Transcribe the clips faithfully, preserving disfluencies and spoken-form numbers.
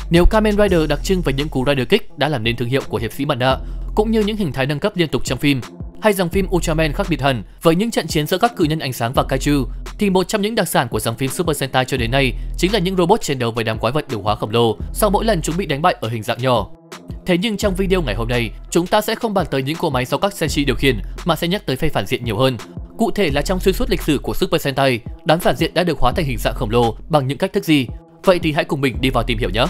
Nếu Kamen Rider đặc trưng với những cú Rider Kick đã làm nên thương hiệu của hiệp sĩ mặt nạ, cũng như những hình thái nâng cấp liên tục trong phim, hay dòng phim Ultraman khác biệt hẳn với những trận chiến giữa các cự nhân ánh sáng và kaiju, thì một trong những đặc sản của dòng phim Super Sentai cho đến nay chính là những robot chiến đấu với đám quái vật được hóa khổng lồ sau mỗi lần chúng bị đánh bại ở hình dạng nhỏ. Thế nhưng trong video ngày hôm nay, chúng ta sẽ không bàn tới những cỗ máy do các Senshi điều khiển mà sẽ nhắc tới phe phản diện nhiều hơn. Cụ thể là trong xuyên suốt lịch sử của Super Sentai, đám phản diện đã được hóa thành hình dạng khổng lồ bằng những cách thức gì? Vậy thì hãy cùng mình đi vào tìm hiểu nhé!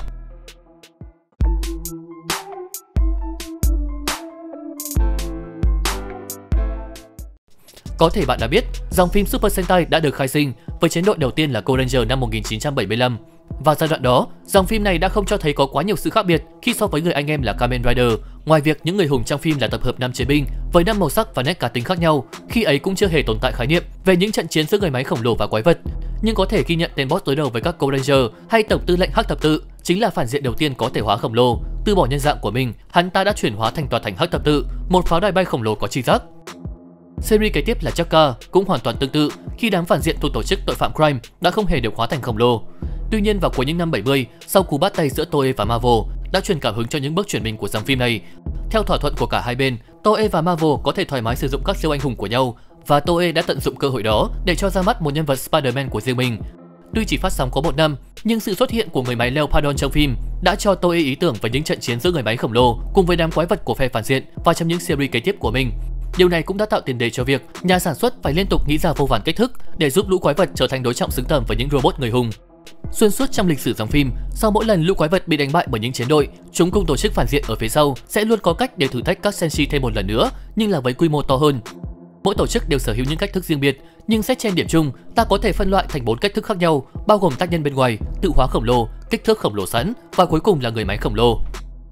Có thể bạn đã biết, dòng phim Super Sentai đã được khai sinh với chiến đội đầu tiên là Go Ranger năm một nghìn chín trăm bảy mươi lăm. Vào giai đoạn đó, dòng phim này đã không cho thấy có quá nhiều sự khác biệt khi so với người anh em là Kamen Rider. Ngoài việc những người hùng trong phim là tập hợp năm chiến binh với năm màu sắc và nét cá tính khác nhau, khi ấy cũng chưa hề tồn tại khái niệm về những trận chiến giữa người máy khổng lồ và quái vật. Nhưng có thể ghi nhận tên boss đối đầu với các Go Ranger hay tổng tư lệnh Hắc Thập Tự chính là phản diện đầu tiên có thể hóa khổng lồ. Từ bỏ nhân dạng của mình, hắn ta đã chuyển hóa thành tòa thành Hắc Thập Tự, một pháo đài bay khổng lồ có tri giác. Series kế tiếp là Chaka cũng hoàn toàn tương tự khi đám phản diện thuộc tổ chức tội phạm Crime đã không hề được hóa thành khổng lồ. Tuy nhiên vào cuối những năm bảy mươi, sau cú bắt tay giữa Toei và Marvel đã truyền cảm hứng cho những bước chuyển mình của dòng phim này. Theo thỏa thuận của cả hai bên, Toei và Marvel có thể thoải mái sử dụng các siêu anh hùng của nhau và Toei đã tận dụng cơ hội đó để cho ra mắt một nhân vật Spider-Man của riêng mình. Tuy chỉ phát sóng có một năm, nhưng sự xuất hiện của người máy Leopardon trong phim đã cho Toei ý tưởng về những trận chiến giữa người máy khổng lồ cùng với đám quái vật của phe phản diện vào trong những series kế tiếp của mình. Điều này cũng đã tạo tiền đề cho việc nhà sản xuất phải liên tục nghĩ ra vô vàn cách thức để giúp lũ quái vật trở thành đối trọng xứng tầm với những robot người hùng. Xuyên suốt trong lịch sử dòng phim, sau mỗi lần lũ quái vật bị đánh bại bởi những chiến đội, chúng cùng tổ chức phản diện ở phía sau sẽ luôn có cách để thử thách các Senshi thêm một lần nữa, nhưng là với quy mô to hơn. Mỗi tổ chức đều sở hữu những cách thức riêng biệt, nhưng xét trên điểm chung, ta có thể phân loại thành bốn cách thức khác nhau, bao gồm tác nhân bên ngoài, tự hóa khổng lồ, kích thước khổng lồ sẵn và cuối cùng là người máy khổng lồ.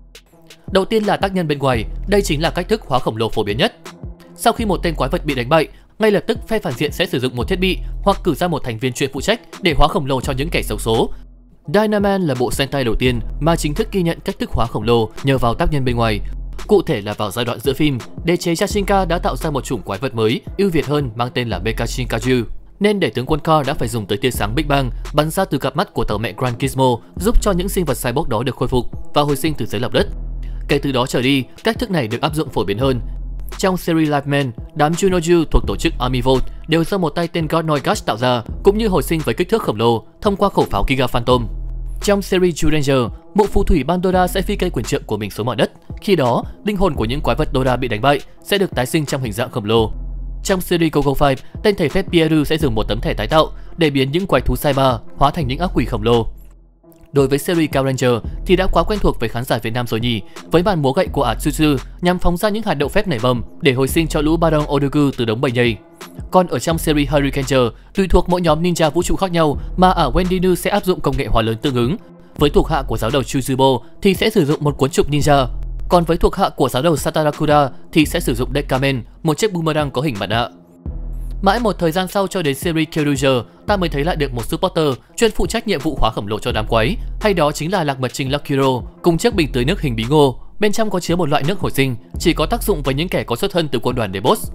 Đầu tiên là tác nhân bên ngoài, đây chính là cách thức hóa khổng lồ phổ biến nhất. Sau khi một tên quái vật bị đánh bại, ngay lập tức phe phản diện sẽ sử dụng một thiết bị hoặc cử ra một thành viên chuyên phụ trách để hóa khổng lồ cho những kẻ xấu số. Dynaman là bộ Sentai đầu tiên mà chính thức ghi nhận cách thức hóa khổng lồ nhờ vào tác nhân bên ngoài. Cụ thể là vào giai đoạn giữa phim, đế chế Yashinka đã tạo ra một chủng quái vật mới, ưu việt hơn mang tên là Mekachin Kaiju. Nên để tướng quân Car đã phải dùng tới tia sáng Big Bang bắn ra từ cặp mắt của tàu mẹ Grand Gizmo giúp cho những sinh vật cyborg đó được khôi phục và hồi sinh từ dưới lòng đất. Kể từ đó trở đi, cách thức này được áp dụng phổ biến hơn. Trong series Liveman, đám Junoju thuộc tổ chức Army Volt đều do một tay tên God Noigash tạo ra, cũng như hồi sinh với kích thước khổng lồ thông qua khẩu pháo Giga Phantom. Trong series True Ranger, bộ phù thủy Bandora sẽ phi cây quyền trượng của mình xuống mặt đất. Khi đó, linh hồn của những quái vật Dora bị đánh bại sẽ được tái sinh trong hình dạng khổng lồ. Trong series Gogo năm, tên thầy phép Pieru sẽ dùng một tấm thẻ tái tạo để biến những quái thú Cyber hóa thành những ác quỷ khổng lồ. Đối với series Cow Ranger thì đã quá quen thuộc với khán giả Việt Nam rồi nhỉ, với màn múa gậy của ả Tsutsu nhằm phóng ra những hạt đậu phép nảy mầm để hồi sinh cho lũ Baron Odogu từ đống bầy nhầy. Còn ở trong series Hurricane, tùy thuộc mỗi nhóm ninja vũ trụ khác nhau mà ả Wendinu sẽ áp dụng công nghệ hóa lớn tương ứng. Với thuộc hạ của giáo đầu Chuzubo thì sẽ sử dụng một cuốn trục ninja, còn với thuộc hạ của giáo đầu Satarakura thì sẽ sử dụng Decamen, một chiếc boomerang có hình mặt nạ. Mãi một thời gian sau cho đến series Kyoryuger, ta mới thấy lại được một supporter chuyên phụ trách nhiệm vụ hóa khổng lồ cho đám quái, hay đó chính là lạc mật trinh Luckiro cùng chiếc bình tưới nước hình bí ngô, bên trong có chứa một loại nước hồi sinh, chỉ có tác dụng với những kẻ có xuất thân từ quân đoàn Debos.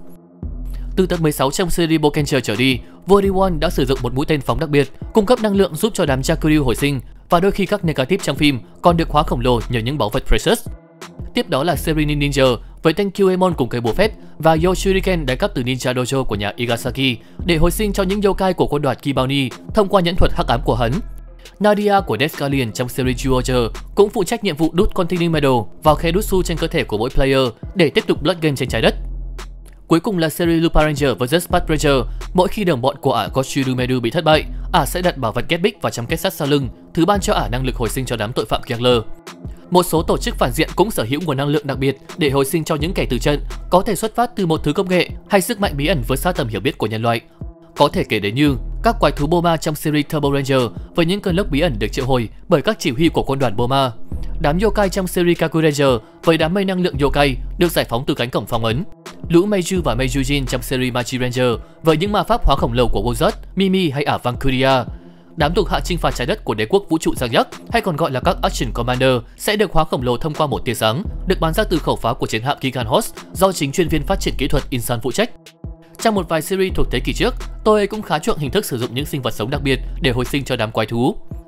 Từ tập mười sáu trong series Bokencher trở đi, Vorione đã sử dụng một mũi tên phóng đặc biệt, cung cấp năng lượng giúp cho đám Jakuryu hồi sinh, và đôi khi các negative trong phim còn được hóa khổng lồ nhờ những báu vật Precious. Tiếp đó là series Ninja với tên Kyuemon cùng cây búa phép và Yoshuriken đánh cắp từ Ninja Dojo của nhà Igasaki để hồi sinh cho những yokai của quân đoàn Kibaoni thông qua nhẫn thuật hắc ám của hắn. Nadia của Death Guardian trong series Zyuohger cũng phụ trách nhiệm vụ đút Continuing Medal vào khe đút su trên cơ thể của mỗi player để tiếp tục Blood Game trên trái đất. Cuối cùng là series Lupa Ranger versus Spat Ranger. Mỗi khi đồng bọn của ả Goshuru Medu bị thất bại, ả sẽ đặt bảo vật Get Big vào trong kết sắt sau lưng, thứ ban cho ả năng lực hồi sinh cho đám tội phạm Kegler. Một số tổ chức phản diện cũng sở hữu nguồn năng lượng đặc biệt để hồi sinh cho những kẻ từ trận, có thể xuất phát từ một thứ công nghệ hay sức mạnh bí ẩn vượt xa tầm hiểu biết của nhân loại. Có thể kể đến như các quái thú Boma trong series Turbo Ranger với những cơn lốc bí ẩn được triệu hồi bởi các chỉ huy của quân đoàn Boma, đám yokai trong series Kaku Ranger với đám mây năng lượng yokai được giải phóng từ cánh cổng phong ấn, lũ Meiju và Meijujin trong series Machi Ranger với những ma pháp hóa khổng lồ của Wozot, Mimi hay ả Vankuria. Đám thuộc hạ chinh phạt trái đất của đế quốc vũ trụ Giangยักษ์hay còn gọi là các Action Commander sẽ được hóa khổng lồ thông qua một tia sáng, được bắn ra từ khẩu pháo của chiến hạm Gigan Host do chính chuyên viên phát triển kỹ thuật Insan phụ trách. Trong một vài series thuộc thế kỷ trước, Toei cũng khá chuộng hình thức sử dụng những sinh vật sống đặc biệt để hồi sinh cho đám quái thú.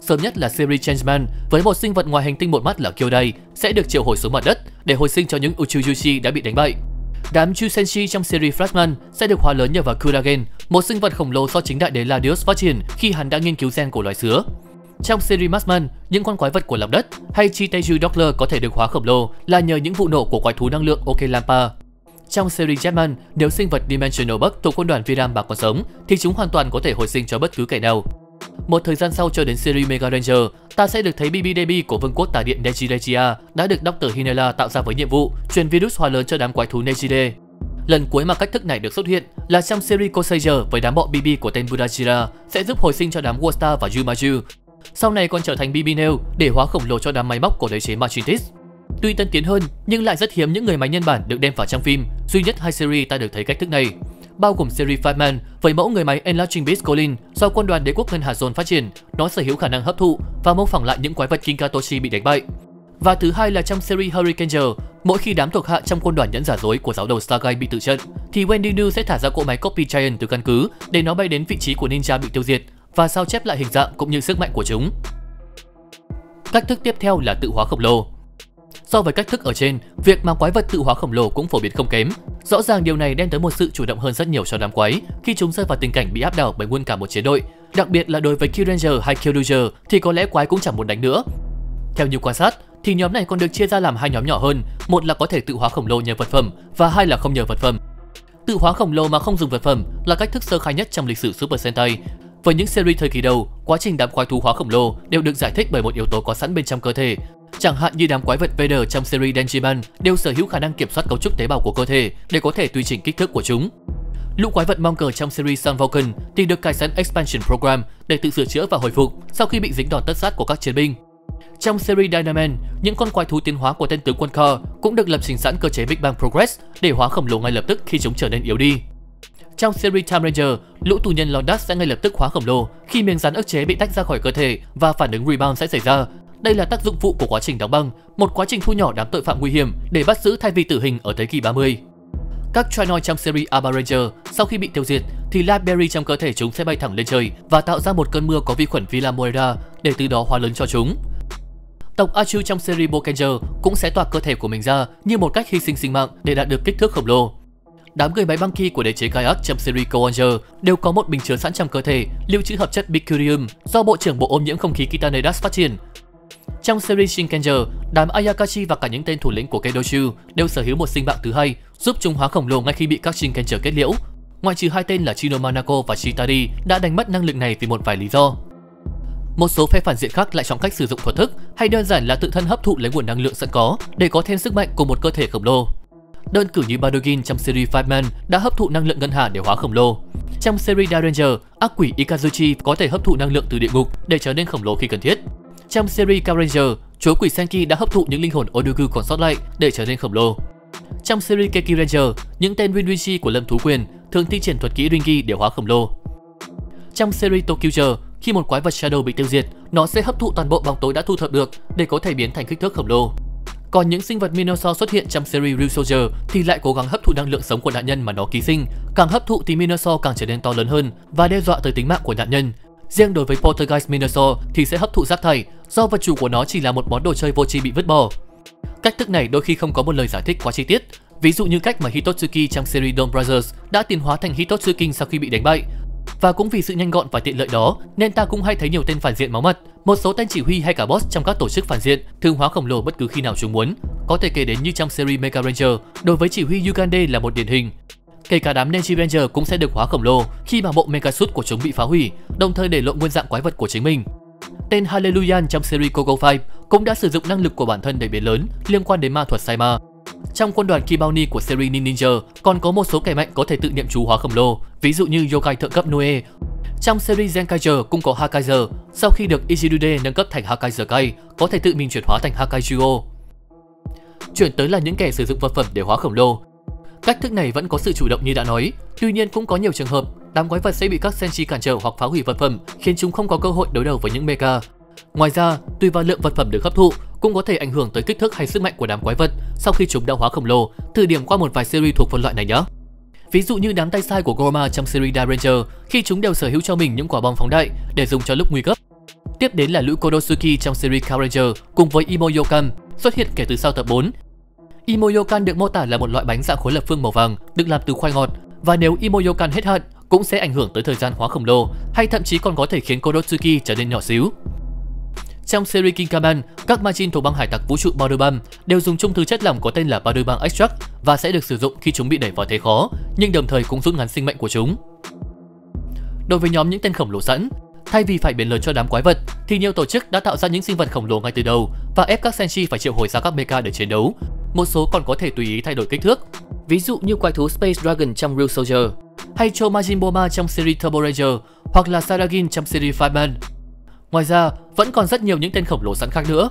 sớm nhất là series Changeman với một sinh vật ngoài hành tinh một mắt là Kyodai sẽ được triệu hồi xuống mặt đất để hồi sinh cho những Uchiuchi đã bị đánh bại. Đám Chusenshi trong series Flashman sẽ được hóa lớn nhờ vào Kuragen, một sinh vật khổng lồ do chính đại đế Ladius phát triển khi hắn đã nghiên cứu gen của loài sứa. Trong series Marsman, những con quái vật của lòng đất hay Chiteju Doppler có thể được hóa khổng lồ là nhờ những vụ nổ của quái thú năng lượng Okelampa. Trong series Jetman, nếu sinh vật Dimensional Bug thuộc quân đoàn Viram bà còn sống thì chúng hoàn toàn có thể hồi sinh cho bất cứ kẻ nào. Một thời gian sau cho đến series Mega Ranger, ta sẽ được thấy bê bê Debi của vương quốc tà điện Negiregia đã được Doctor Hinela tạo ra với nhiệm vụ truyền virus hóa lớn cho đám quái thú Negire. Lần cuối mà cách thức này được xuất hiện là trong series Kosager với đám bọ bê bê của tên Budajira sẽ giúp hồi sinh cho đám Warstar và Yumaju. Sau này còn trở thành bê bê Nail để hóa khổng lồ cho đám máy móc của đế chế Machintis. Tuy tân tiến hơn nhưng lại rất hiếm những người máy nhân bản được đem vào trong phim, duy nhất hai series ta được thấy cách thức này, bao gồm series Fireman với mẫu người máy Enlarging Beast Colin do quân đoàn đế quốc Ngân Hà Zone phát triển, nó sở hữu khả năng hấp thụ và mô phỏng lại những quái vật Kinkatoshi bị đánh bại. Và thứ hai là trong series Hurricane, mỗi khi đám thuộc hạ trong quân đoàn nhẫn giả dối của giáo đầu Starguy bị tử trận, thì Wendy Nu sẽ thả ra cỗ máy Copy Giant từ căn cứ để nó bay đến vị trí của ninja bị tiêu diệt và sao chép lại hình dạng cũng như sức mạnh của chúng. Cách thức tiếp theo là tự hóa khổng lồ. So với cách thức ở trên, việc mà quái vật tự hóa khổng lồ cũng phổ biến không kém. Rõ ràng điều này đem tới một sự chủ động hơn rất nhiều cho đám quái khi chúng rơi vào tình cảnh bị áp đảo bởi nguyên cả một chế đội. Đặc biệt là đối với Kyuranger hay Kyoruger thì có lẽ quái cũng chẳng muốn đánh nữa. Theo như quan sát thì nhóm này còn được chia ra làm hai nhóm nhỏ hơn, một là có thể tự hóa khổng lồ nhờ vật phẩm và hai là không nhờ vật phẩm. Tự hóa khổng lồ mà không dùng vật phẩm là cách thức sơ khai nhất trong lịch sử Super Sentai. Với những series thời kỳ đầu, quá trình đám quái thú hóa khổng lồ đều được giải thích bởi một yếu tố có sẵn bên trong cơ thể. Chẳng hạn như đám quái vật Vader trong series Denjiman đều sở hữu khả năng kiểm soát cấu trúc tế bào của cơ thể để có thể tùy chỉnh kích thước của chúng. Lũ quái vật Monger trong series Sun Vulcan thì được cài sẵn Expansion Program để tự sửa chữa và hồi phục sau khi bị dính đòn tất sát của các chiến binh. Trong series Dynaman, những con quái thú tiến hóa của tên tướng quân Core cũng được lập trình sẵn cơ chế Big Bang Progress để hóa khổng lồ ngay lập tức khi chúng trở nên yếu đi. Trong series Time Ranger, lũ tù nhân Londas sẽ ngay lập tức hóa khổng lồ khi miếng rắn ức chế bị tách ra khỏi cơ thể và phản ứng rebound sẽ xảy ra. Đây là tác dụng phụ của quá trình đóng băng, một quá trình thu nhỏ đám tội phạm nguy hiểm để bắt giữ thay vì tử hình ở thế kỷ ba mươi. Các Trinoid trong series Alba Ranger sau khi bị tiêu diệt thì Lightberry trong cơ thể chúng sẽ bay thẳng lên trời và tạo ra một cơn mưa có vi khuẩn Villa Moira để từ đó hóa lớn cho chúng. Tộc Achu trong series Bokenger cũng sẽ toạc cơ thể của mình ra như một cách hy sinh sinh mạng để đạt được kích thước khổng lồ. Đám người máy Monkey của đế chế Kayak trong series Koanger đều có một bình chứa sẵn trong cơ thể lưu trữ hợp chất Bicurium do bộ trưởng bộ ô nhiễm không khí Kitanedas phát triển. Trong series Shinkenger, đám Ayakashi và cả những tên thủ lĩnh của Keidoshu đều sở hữu một sinh mạng thứ hai giúp chúng hóa khổng lồ ngay khi bị các Shinkenger kết liễu. Ngoại trừ hai tên là Chino Manako và Shitari đã đánh mất năng lực này vì một vài lý do. Một số phe phản diện khác lại chọn cách sử dụng thuật thức hay đơn giản là tự thân hấp thụ lấy nguồn năng lượng sẵn có để có thêm sức mạnh của một cơ thể khổng lồ. Đơn cử như Badogin trong series Fireman đã hấp thụ năng lượng ngân hà để hóa khổng lồ. Trong series Dairanger, ác quỷ Ikazuchi có thể hấp thụ năng lượng từ địa ngục để trở nên khổng lồ khi cần thiết. Trong series Karanger, chúa quỷ Senki đã hấp thụ những linh hồn Odogu còn sót lại để trở nên khổng lồ. Trong series Keki Ranger, những tên Rinrishi của Lâm Thú Quyền thường thi triển thuật kỹ Ringi để hóa khổng lồ. Trong series Tokyuger, khi một quái vật Shadow bị tiêu diệt, nó sẽ hấp thụ toàn bộ bóng tối đã thu thập được để có thể biến thành kích thước khổng lồ. Còn những sinh vật Minosaur xuất hiện trong series Real Soldier thì lại cố gắng hấp thụ năng lượng sống của nạn nhân mà nó ký sinh. Càng hấp thụ thì Minosaur càng trở nên to lớn hơn và đe dọa tới tính mạng của nạn nhân. Riêng đối với Poltergeist Minosaur thì sẽ hấp thụ rác thải do vật chủ của nó chỉ là một món đồ chơi vô tri bị vứt bỏ. Cách thức này đôi khi không có một lời giải thích quá chi tiết. Ví dụ như cách mà Hitotsuki trong series Dawn Brothers đã tiến hóa thành Hitotsuking sau khi bị đánh bại. Và cũng vì sự nhanh gọn và tiện lợi đó nên ta cũng hay thấy nhiều tên phản diện máu mặt, một số tên chỉ huy hay cả boss trong các tổ chức phản diện thường hóa khổng lồ bất cứ khi nào chúng muốn. Có thể kể đến như trong series Mega Ranger, đối với chỉ huy Yugande là một điển hình. Kể cả đám Neji Ranger cũng sẽ được hóa khổng lồ khi mà bộ Mega Suit của chúng bị phá hủy, đồng thời để lộ nguyên dạng quái vật của chính mình. Tên Hallelujah trong series Coco Five cũng đã sử dụng năng lực của bản thân để biến lớn liên quan đến ma thuật Saima. Trong quân đoàn Kibaoni của series Ninja còn có một số kẻ mạnh có thể tự niệm chú hóa khổng lồ, ví dụ như Yokai thượng cấp Noe. Trong series Zenkaiger cũng có Hakaiser, sau khi được Ichirude nâng cấp thành Hakaiser Kai, có thể tự mình chuyển hóa thành Hakaijuo. Chuyển tới là những kẻ sử dụng vật phẩm để hóa khổng lồ. Cách thức này vẫn có sự chủ động như đã nói, tuy nhiên cũng có nhiều trường hợp đám quái vật sẽ bị các senshi cản trở hoặc phá hủy vật phẩm, khiến chúng không có cơ hội đối đầu với những mecha. Ngoài ra, tùy vào lượng vật phẩm được hấp thụ cũng có thể ảnh hưởng tới kích thước hay sức mạnh của đám quái vật sau khi chúng đã hóa khổng lồ. Thử điểm qua một vài series thuộc phân loại này nhé. Ví dụ như đám tay sai của Gorma trong series Dairanger, khi chúng đều sở hữu cho mình những quả bom phóng đại để dùng cho lúc nguy cấp. Tiếp đến là lũ Kodosuki trong series Kamen Rider cùng với Imo-Yokan xuất hiện kể từ sau tập bốn. Imo-Yokan được mô tả là một loại bánh dạng khối lập phương màu vàng được làm từ khoai ngọt, và nếu Imo-Yokan hết hạn cũng sẽ ảnh hưởng tới thời gian hóa khổng lồ, hay thậm chí còn có thể khiến Kodosuki trở nên nhỏ xíu. Trong series King Kamen, các machine thuộc băng hải tặc vũ trụ Powder Bum đều dùng chung thứ chất lỏng có tên là Powder Bum Extract và sẽ được sử dụng khi chúng bị đẩy vào thế khó, nhưng đồng thời cũng rút ngắn sinh mệnh của chúng. Đối với nhóm những tên khổng lồ sẵn, thay vì phải biến lớn cho đám quái vật, thì nhiều tổ chức đã tạo ra những sinh vật khổng lồ ngay từ đầu và ép các Senshi phải triệu hồi ra các mecha để chiến đấu. Một số còn có thể tùy ý thay đổi kích thước, ví dụ như quái thú Space Dragon trong Real Soldier, hay Cho Majin Boma trong series Turbo Ranger, hoặc là Saragin trong series Fireman. Ngoài ra, vẫn còn rất nhiều những tên khổng lồ sẵn khác nữa.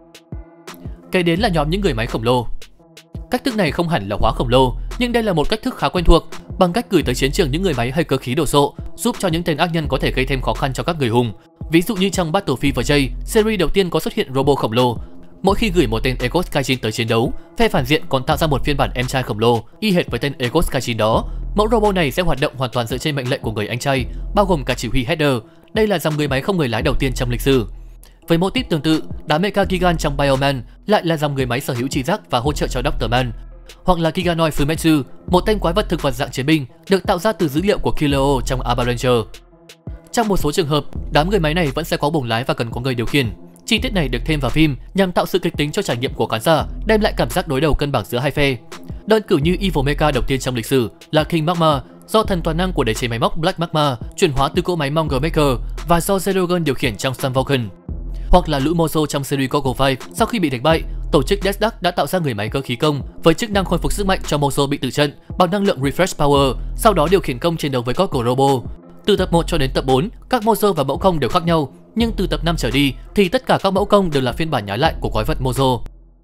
Kế đến là nhóm những người máy khổng lồ. Cách thức này không hẳn là hóa khổng lồ, nhưng đây là một cách thức khá quen thuộc, bằng cách gửi tới chiến trường những người máy hay cơ khí đồ sộ, giúp cho những tên ác nhân có thể gây thêm khó khăn cho các người hùng. Ví dụ như trong Battlefield và J, series đầu tiên có xuất hiện robot khổng lồ. Mỗi khi gửi một tên Egos Kaijin tới chiến đấu, phe phản diện còn tạo ra một phiên bản em trai khổng lồ y hệt với tên Egos Kaijin đó. Mẫu robot này sẽ hoạt động hoàn toàn dựa trên mệnh lệnh của người anh trai, bao gồm cả chỉ huy header. Đây là dòng người máy không người lái đầu tiên trong lịch sử. Với mô típ tương tự, đám Mecha Gigan trong Bioman lại là dòng người máy sở hữu tri giác và hỗ trợ cho Doctor Man. Hoặc là Giganoid Fumetsu, một tên quái vật thực vật dạng chiến binh được tạo ra từ dữ liệu của Killeo trong Aba Ranger. Trong một số trường hợp, đám người máy này vẫn sẽ có buồng lái và cần có người điều khiển. Chi tiết này được thêm vào phim nhằm tạo sự kịch tính cho trải nghiệm của khán giả, đem lại cảm giác đối đầu cân bằng giữa hai phe. Đơn cử như Evil Mecha đầu tiên trong lịch sử là King Magma, do thần toàn năng của đế chế máy móc Black Magma chuyển hóa từ cỗ máy Monger Maker và do Zero điều khiển trong Sun Vulcan. Hoặc là lũ Mozo trong series Gogo năm, sau khi bị đánh bại, tổ chức Death Dark đã tạo ra người máy cơ khí công với chức năng khôi phục sức mạnh cho Mozo bị tử trận bằng năng lượng Refresh Power, sau đó điều khiển công chiến đấu với Gogo Robo. Từ tập một cho đến tập bốn, các Mozo và mẫu công đều khác nhau, nhưng từ tập năm trở đi thì tất cả các mẫu công đều là phiên bản nhái lại của quái vật Mozo.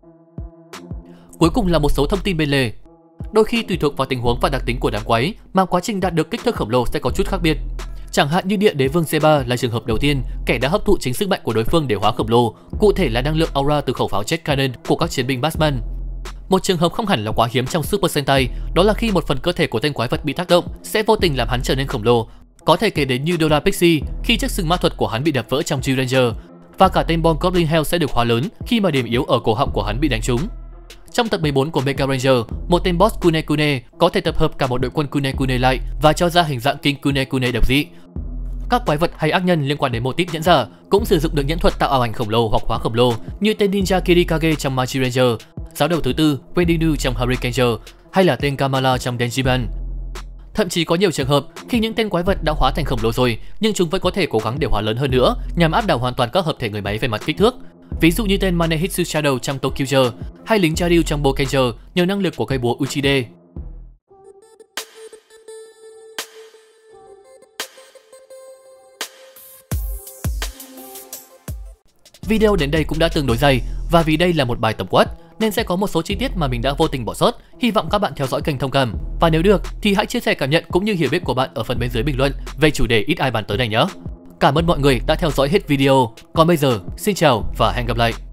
Cuối cùng là một số thông tin bên lề. Đôi khi tùy thuộc vào tình huống và đặc tính của đám quái mà quá trình đạt được kích thước khổng lồ sẽ có chút khác biệt. Chẳng hạn như Địa Đế Vương C ba là trường hợp đầu tiên, kẻ đã hấp thụ chính sức mạnh của đối phương để hóa khổng lồ, cụ thể là năng lượng aura từ khẩu pháo Jet Cannon của các chiến binh Batman. Một trường hợp không hẳn là quá hiếm trong Super Sentai, đó là khi một phần cơ thể của tên quái vật bị tác động sẽ vô tình làm hắn trở nên khổng lồ. Có thể kể đến như Dora Pixie khi chiếc sừng ma thuật của hắn bị đập vỡ trong G-Ranger, và cả tên Bon Goblin Hell sẽ được hóa lớn khi mà điểm yếu ở cổ họng của hắn bị đánh trúng. Trong tập mười bốn của Mega Ranger, một tên boss Kune Kune có thể tập hợp cả một đội quân Kune Kune lại và cho ra hình dạng King Kune Kune độc dị. Các quái vật hay ác nhân liên quan đến mô típ nhẫn giả cũng sử dụng được nhẫn thuật tạo ảo ảnh khổng lồ hoặc hóa khổng lồ, như tên Ninja Kirikage trong Magi Ranger, giáo đầu thứ tư Wendy trong Hurricane, hay là tên Kamala trong Denjiban. Thậm chí có nhiều trường hợp khi những tên quái vật đã hóa thành khổng lồ rồi, nhưng chúng vẫn có thể cố gắng để hóa lớn hơn nữa nhằm áp đảo hoàn toàn các hợp thể người máy về mặt kích thước. Ví dụ như tên Manehitsu Shadow trong Tokyo, hay lính Charyu trong Bokenger nhờ năng lực của cây búa Uchide. Video đến đây cũng đã tương đối dày, và vì đây là một bài tổng quát nên sẽ có một số chi tiết mà mình đã vô tình bỏ sót. Hy vọng các bạn theo dõi kênh thông cảm, và nếu được thì hãy chia sẻ cảm nhận cũng như hiểu biết của bạn ở phần bên dưới bình luận về chủ đề ít ai bàn tới này nhé. Cảm ơn mọi người đã theo dõi hết video. Còn bây giờ, xin chào và hẹn gặp lại.